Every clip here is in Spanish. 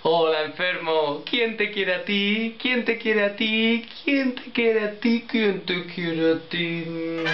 Hola, enfermo. ¿Quién te quiere a ti? ¿Quién te quiere a ti? ¿Quién te quiere a ti? ¿Quién te quiere a ti?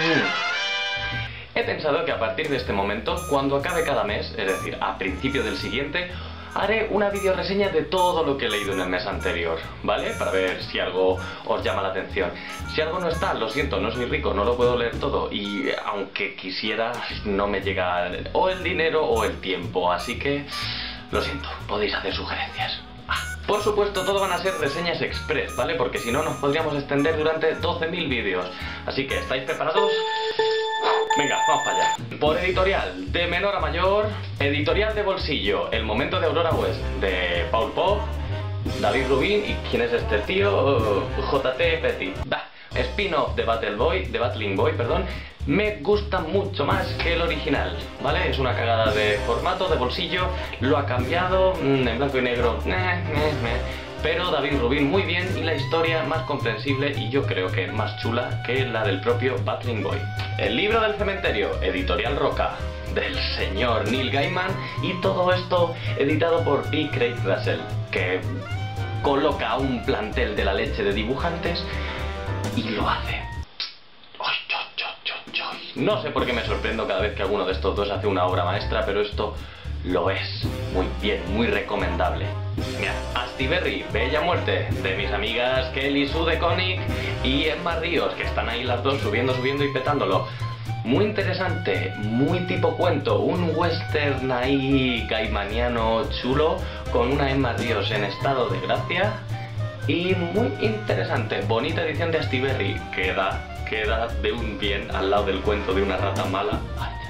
He pensado que a partir de este momento, cuando acabe cada mes, es decir, a principio del siguiente, haré una videoreseña de todo lo que he leído en el mes anterior, ¿vale? Para ver si algo os llama la atención. Si algo no está, lo siento, no soy rico, no lo puedo leer todo y aunque quisiera, no me llega o el dinero o el tiempo, así que lo siento, podéis hacer sugerencias. Por supuesto, todo van a ser reseñas express, ¿vale? Porque si no nos podríamos extender durante 12.000 vídeos. Así que, ¿estáis preparados? Venga, vamos para allá. Por editorial, de menor a mayor, editorial de bolsillo, El momento de Aurora West, de Paul Pope, David Rubin, ¿y quién es este tío? J.T. Petty. Spin-off de Battling Boy, perdón. Me gusta mucho más que el original, ¿vale? Es una cagada de formato, de bolsillo, lo ha cambiado, en blanco y negro, pero David Rubin muy bien y la historia más comprensible y yo creo que más chula que la del propio Battling Boy. El libro del cementerio, editorial Roca, del señor Neil Gaiman, y todo esto editado por B. Craig Russell, que coloca un plantel de la leche de dibujantes y lo hace. No sé por qué me sorprendo cada vez que alguno de estos dos hace una obra maestra, pero esto lo es. Muy bien, muy recomendable. Mira, Astiberri, Bella Muerte, de mis amigas Kelly Sue de Conic y Emma Ríos, que están ahí las dos subiendo y petándolo. Muy interesante, muy tipo cuento, un western ahí gaimaniano chulo, con una Emma Ríos en estado de gracia y muy interesante. Bonita edición de Astiberri, queda de un bien al lado del cuento de una rata mala.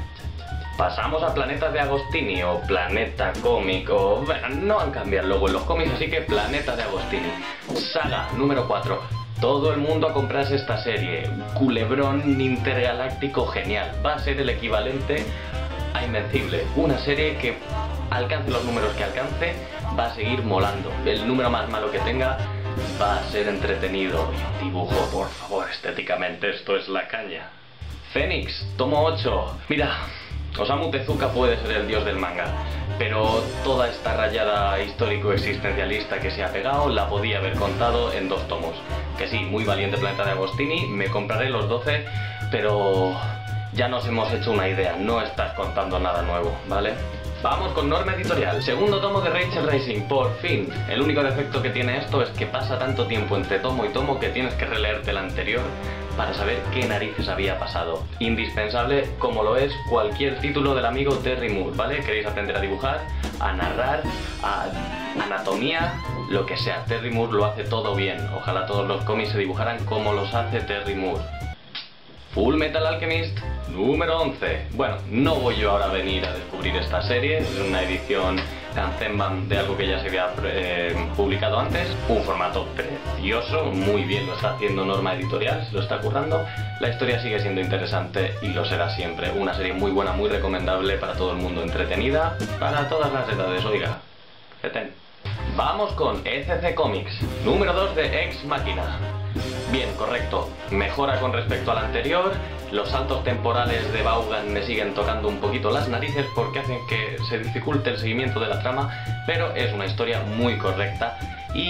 Pasamos a Planeta de Agostini o Planeta Cómic o... Bueno, no han cambiado luego en los cómics, así que Planeta de Agostini. Saga número 4. Todo el mundo a comprarse esta serie. Culebrón intergaláctico genial. Va a ser el equivalente a Invencible. Una serie que alcance los números que alcance, va a seguir molando. El número más malo que tenga va a ser entretenido. Y un dibujo, por favor, estéticamente esto es la caña. Fénix, tomo 8. Mira, Osamu Tezuka puede ser el dios del manga, pero toda esta rayada histórico-existencialista que se ha pegado la podía haber contado en 2 tomos. Que sí, muy valiente Planeta de Agostini, me compraré los 12, pero ya nos hemos hecho una idea, no estás contando nada nuevo, ¿vale? Vamos con Norma Editorial, segundo tomo de Rachel Racing, por fin. El único defecto que tiene esto es que pasa tanto tiempo entre tomo y tomo que tienes que releerte el anterior para saber qué narices había pasado. Indispensable, como lo es cualquier título del amigo Terry Moore, ¿vale? ¿Queréis aprender a dibujar, a narrar, a anatomía, lo que sea? Terry Moore lo hace todo bien. Ojalá todos los cómics se dibujaran como los hace Terry Moore. Full Metal Alchemist número 11. Bueno, no voy yo ahora a venir a descubrir esta serie, es una edición Kanzenban de algo que ya se había publicado antes. Un formato precioso, muy bien lo está haciendo Norma Editorial, se lo está currando. La historia sigue siendo interesante y lo será siempre. Una serie muy buena, muy recomendable para todo el mundo, entretenida, para todas las edades, oiga. Feten. Vamos con ECC Comics, número 2 de Ex Machina. Bien, correcto. Mejora con respecto al anterior. Los saltos temporales de Vaughan me siguen tocando un poquito las narices porque hacen que se dificulte el seguimiento de la trama, pero es una historia muy correcta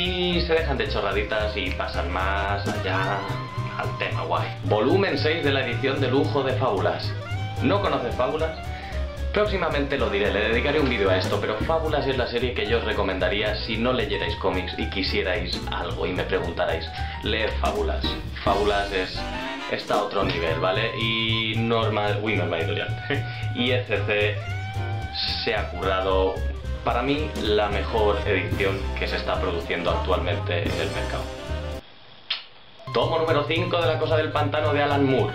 y se dejan de chorraditas y pasan más allá al tema guay. Volumen 6 de la edición de lujo de Fábulas. ¿No conoces Fábulas? Próximamente lo diré, le dedicaré un vídeo a esto, pero Fábulas es la serie que yo os recomendaría si no leyerais cómics y quisierais algo y me preguntarais. Leed Fábulas. Fábulas está a otro nivel, ¿vale? Y Norma Editorial. Y ECC se ha currado, para mí, la mejor edición que se está produciendo actualmente en el mercado. Tomo número 5 de La Cosa del Pantano de Alan Moore.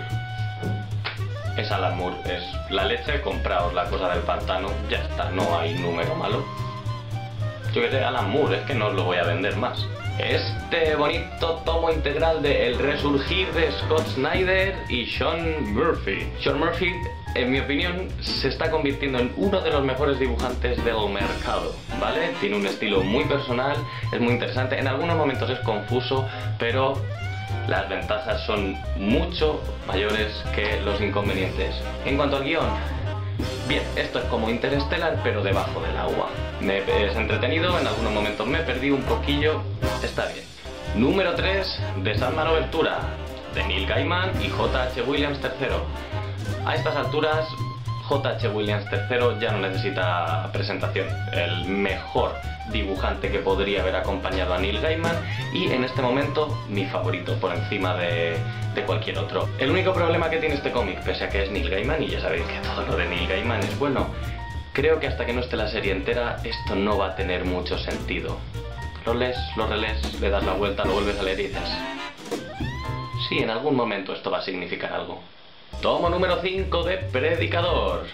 Es Alan Moore, es la leche, compraos La Cosa del Pantano, ya está, no hay número malo. Yo que sé, Alan Moore, es que no os lo voy a vender más. Este bonito tomo integral de El Resurgir de Scott Snyder y Sean Murphy. Sean Murphy, en mi opinión, se está convirtiendo en uno de los mejores dibujantes del mercado, ¿vale? Tiene un estilo muy personal, es muy interesante, en algunos momentos es confuso, pero las ventajas son mucho mayores que los inconvenientes. En cuanto al guión, bien, esto es como Interstellar pero debajo del agua. Es entretenido, en algunos momentos me perdí un poquillo, está bien. Número 3, The Sandman Obertura, de Neil Gaiman y J.H. Williams III. A estas alturas, J.H. Williams III ya no necesita presentación. El mejor dibujante que podría haber acompañado a Neil Gaiman y en este momento mi favorito por encima de cualquier otro. El único problema que tiene este cómic, pese a que es Neil Gaiman y ya sabéis que todo lo de Neil Gaiman es bueno, creo que hasta que no esté la serie entera esto no va a tener mucho sentido. Lo lees, lo relees, le das la vuelta, lo vuelves a leer y dices: sí, en algún momento esto va a significar algo. Tomo número 5 de Predicador.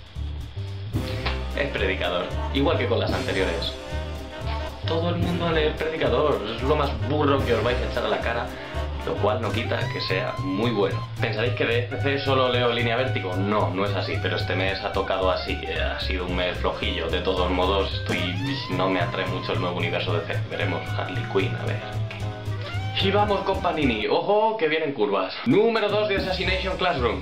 Es Predicador, igual que con las anteriores. Todo el mundo a leer Predicador, es lo más burro que os vais a echar a la cara, lo cual no quita que sea muy bueno. ¿Pensaréis que de DC solo leo Línea Vértigo? No, no es así, pero este mes ha tocado así, ha sido un mes flojillo. De todos modos, no me atrae mucho el nuevo universo de DC. Veremos Harley Quinn, a ver. Y vamos con Panini, ojo que vienen curvas. Número 2 de Assassination Classroom.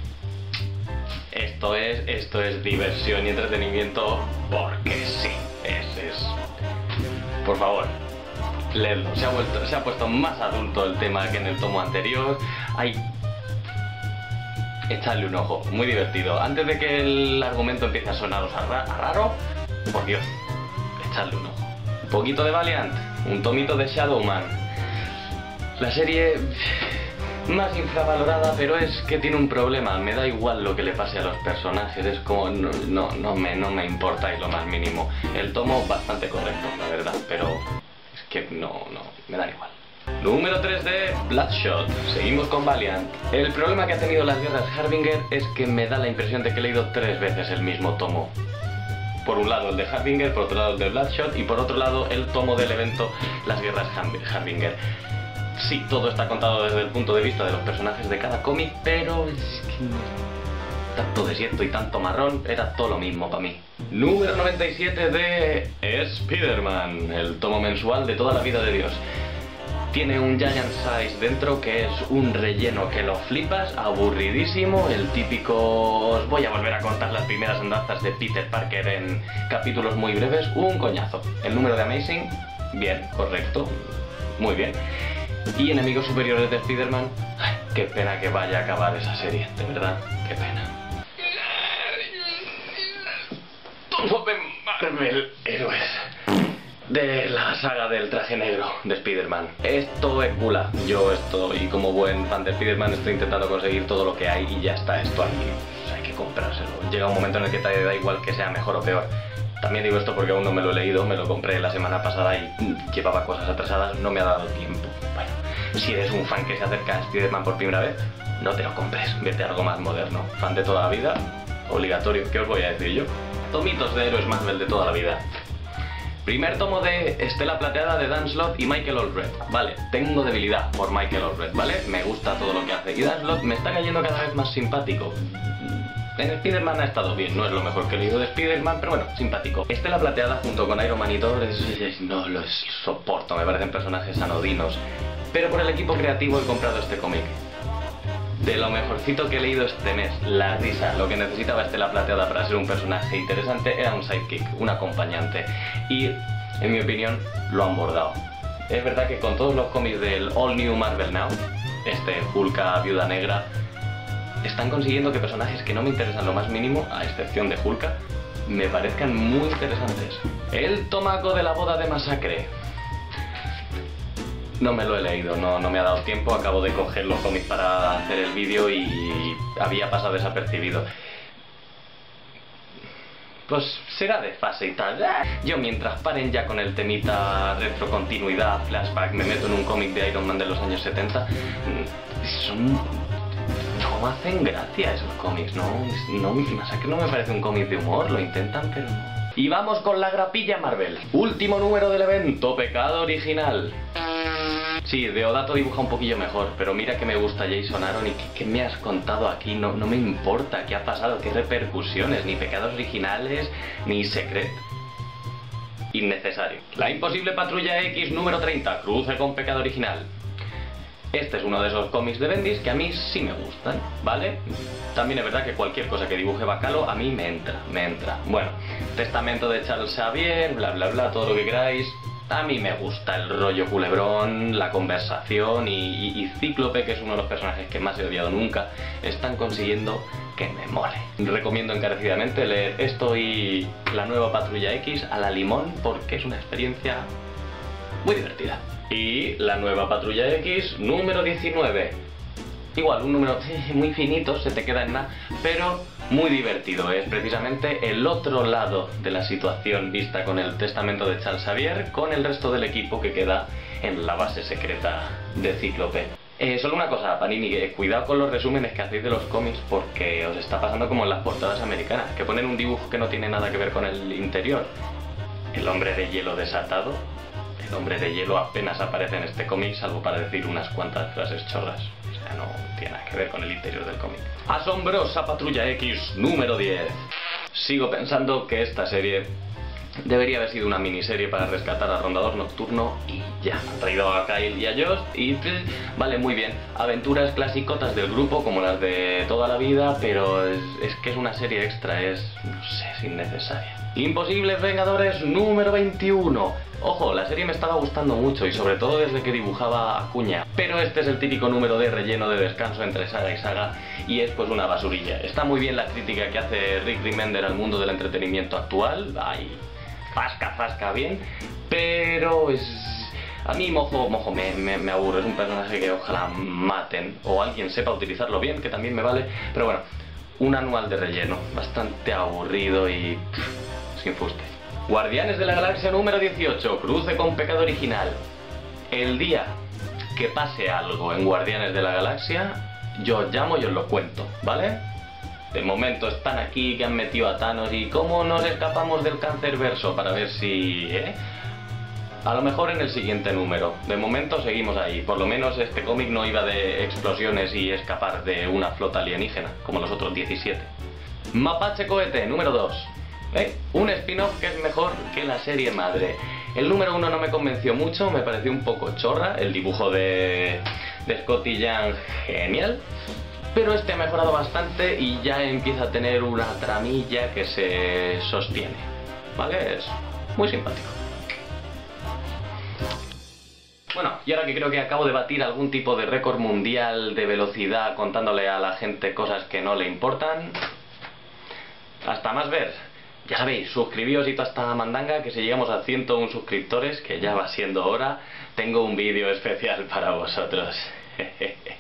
Esto es diversión y entretenimiento porque sí, por favor, leedlo. Se ha puesto más adulto el tema que en el tomo anterior. Echadle un ojo, muy divertido. Antes de que el argumento empiece a sonaros a raro, por Dios, echadle un ojo. Un poquito de Valiant, un tomito de Shadowman. La serie más infravalorada, pero es que tiene un problema. Me da igual lo que le pase a los personajes, es como no me importa y lo más mínimo. El tomo bastante correcto, la verdad, pero es que me da igual. Número 3 de Bloodshot. Seguimos con Valiant. El problema que ha tenido las guerras Harbinger es que me da la impresión de que he leído 3 veces el mismo tomo. Por un lado el de Harbinger, por otro lado el de Bloodshot y por otro lado el tomo del evento Las guerras Harbinger. Sí, todo está contado desde el punto de vista de los personajes de cada cómic, pero es que tanto desierto y tanto marrón era todo lo mismo para mí. Número 97 de Spider-Man, el tomo mensual de toda la vida de Dios. Tiene un Giant Size dentro que es un relleno que lo flipas, aburridísimo, el típico os voy a volver a contar las primeras andanzas de Peter Parker en capítulos muy breves, un coñazo. El número de Amazing, bien, correcto, muy bien. Y Enemigos Superiores de Spider-Man, qué pena que vaya a acabar esa serie, de verdad, qué pena. Todos de Marvel Héroes de la saga del traje negro de Spider-Man. Esto es gula. Yo estoy, como buen fan de Spider-Man, estoy intentando conseguir todo lo que hay y ya está esto aquí. Hay que comprárselo. Llega un momento en el que te da igual que sea mejor o peor. También digo esto porque aún no me lo he leído, me lo compré la semana pasada y llevaba cosas atrasadas, no me ha dado tiempo. Bueno, si eres un fan que se acerca a Spider-Man por primera vez, no te lo compres, vete a algo más moderno. Fan de toda la vida, obligatorio, ¿qué os voy a decir yo? Tomitos de héroes Marvel de toda la vida. Primer tomo de Estela Plateada de Dan Slott y Michael Allred. Vale, tengo debilidad por Michael Allred, ¿vale? Me gusta todo lo que hace. Y Dan Slott me está cayendo cada vez más simpático. En Spider-Man ha estado bien, no es lo mejor que he leído de Spider-Man, pero bueno, simpático. Estela Plateada junto con Iron Man y Thor no los soporto, me parecen personajes anodinos. Pero por el equipo creativo he comprado este cómic. De lo mejorcito que he leído este mes, la risa. Lo que necesitaba Estela Plateada para ser un personaje interesante era un sidekick, un acompañante. Y, en mi opinión, lo han bordado. Es verdad que con todos los cómics del All New Marvel Now, Hulka, Viuda Negra, están consiguiendo que personajes que no me interesan lo más mínimo, a excepción de Hulka, me parezcan muy interesantes. El tomaco de la boda de Masacre. No me lo he leído, no me ha dado tiempo, acabo de coger los cómics para hacer el vídeo y había pasado desapercibido. Pues será de fase y tal. Yo mientras paren ya con el temita retrocontinuidad, flashback, me meto en un cómic de Iron Man de los años 70. No me hacen gracia esos cómics, Masacre no me parece un cómic de humor, lo intentan pero no. Y vamos con la grapilla Marvel. Último número del evento, Pecado Original. Sí, Deodato dibuja un poquillo mejor, pero mira que me gusta Jason Aaron y ¿qué me has contado aquí? No me importa qué ha pasado, qué repercusiones, ni pecados originales, ni secretos. Innecesario. La Imposible Patrulla X número 30, cruce con Pecado Original. Este es uno de esos cómics de Bendis que a mí sí me gustan, ¿vale? También es verdad que cualquier cosa que dibuje Bacalo a mí me entra. Bueno, testamento de Charles Xavier, bla bla bla, todo lo que queráis. A mí me gusta el rollo culebrón, la conversación y Cíclope, que es uno de los personajes que más he odiado nunca, están consiguiendo que me mole. Recomiendo encarecidamente leer esto y La Nueva Patrulla X a la limón porque es una experiencia muy divertida. Y La Nueva Patrulla X número 19. Igual, un número muy finito, se te queda en nada, pero muy divertido. Es precisamente el otro lado de la situación vista con el testamento de Charles Xavier, con el resto del equipo que queda en la base secreta de Cíclope. Solo una cosa, Panini, que cuidado con los resúmenes que hacéis de los cómics porque os está pasando como en las portadas americanas, que ponen un dibujo que no tiene nada que ver con el interior. El hombre de hielo desatado. El hombre de hielo apenas aparece en este cómic, salvo para decir unas cuantas frases chorras. O sea, no tiene nada que ver con el interior del cómic. Asombrosa Patrulla X número 10. Sigo pensando que esta serie debería haber sido una miniserie para rescatar a Rondador Nocturno y ya. Han traído a Kyle y a Josh y vale, muy bien. Aventuras clasicotas del grupo como las de toda la vida, pero es que es una serie extra, no sé, es innecesaria. Imposibles Vengadores número 21. Ojo, la serie me estaba gustando mucho y sobre todo desde que dibujaba Acuña. Pero este es el típico número de relleno de descanso entre saga y saga y es pues una basurilla. Está muy bien la crítica que hace Rick Remender al mundo del entretenimiento actual. Ay, fasca bien. Pero a mí Mojo me aburre. Es un personaje que ojalá maten o alguien sepa utilizarlo bien, que también me vale. Pero bueno, un anual de relleno. Bastante aburrido y sin fuste. Guardianes de la Galaxia número 18, cruce con Pecado Original. El día que pase algo en Guardianes de la Galaxia, yo os llamo y os lo cuento, ¿vale? De momento están aquí, que han metido a Thanos y cómo nos escapamos del Cancerverso para ver si... A lo mejor en el siguiente número. De momento seguimos ahí. Por lo menos este cómic no iba de explosiones y escapar de una flota alienígena, como los otros 17. Mapache Cohete número 2. Un spin-off que es mejor que la serie madre. El número 1 no me convenció mucho, me pareció un poco chorra, el dibujo de Scotty Young genial, pero este ha mejorado bastante y ya empieza a tener una tramilla que se sostiene, ¿vale? Es muy simpático. Bueno, y ahora que creo que acabo de batir algún tipo de récord mundial de velocidad contándole a la gente cosas que no le importan, hasta más ver. Ya sabéis, suscribíos y toda esta mandanga, que si llegamos a 101 suscriptores, que ya va siendo hora, tengo un vídeo especial para vosotros.